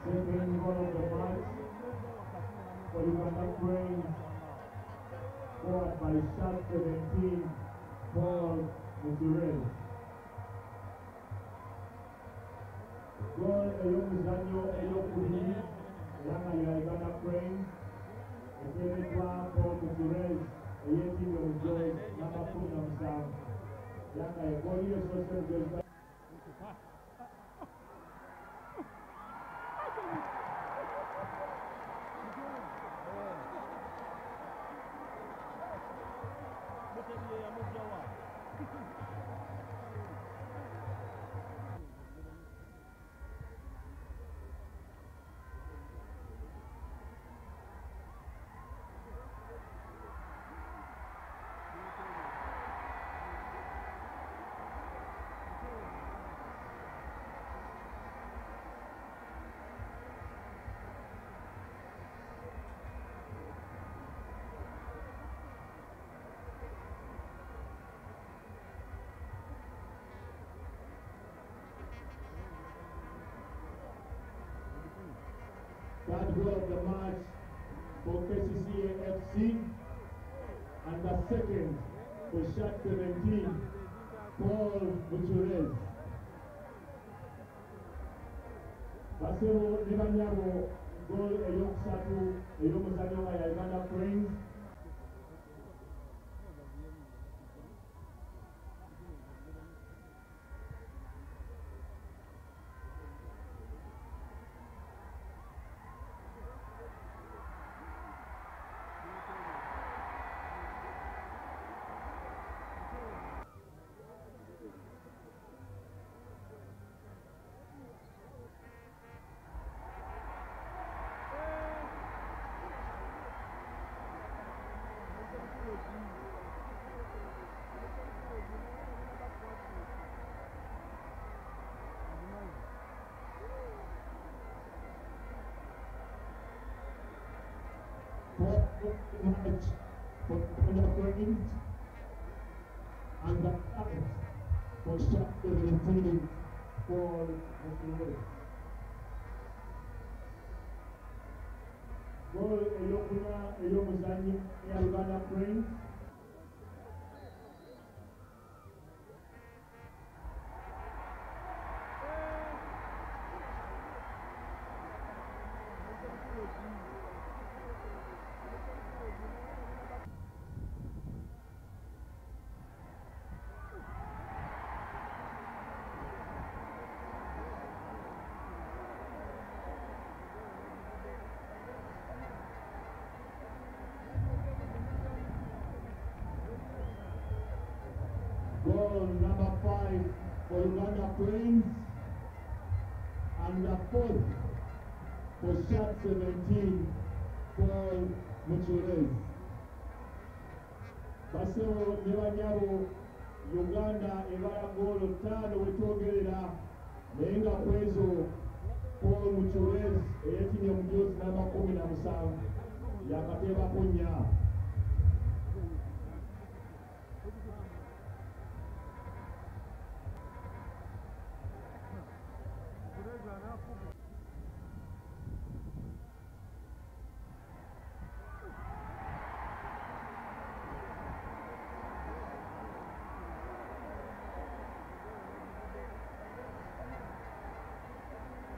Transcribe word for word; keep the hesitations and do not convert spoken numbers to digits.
Second goal of the match for Uganda Cranes, scored by shot seventeen, Paul MUCEREEZI. Goal ey'omuzannyo ey'okubiri era nga ya Uganda Cranes eteereddwa Paul MUCEREEZI ey'entimbe mu Joyce namba kumi na musanvu era nga egooli esoose mu Joyce. Third goal of the match for K C C A F C, and the second for shot seventeen, Paul MUCEREEZI. Basebo ne banyabo goal eyokusatu ey'omuzannyo nga ya Uganda Cranes. Match for Uganda Cranes, and the third for shot seventeen for MUCEREEZI. Goal ey'okuna ey'omuzannyo eya Uganda Cranes. Goal number five for Uganda Cranes, and the fourth for shot seventeen, Paul MUCEREEZI. Basebo ne banyabo Uganda ebala goolo ttaano wetwogerera naye nga kwezo Paul MUCEREEZI eyeetinye mu Joyce namba kumi na musanvu yakateebako nnya.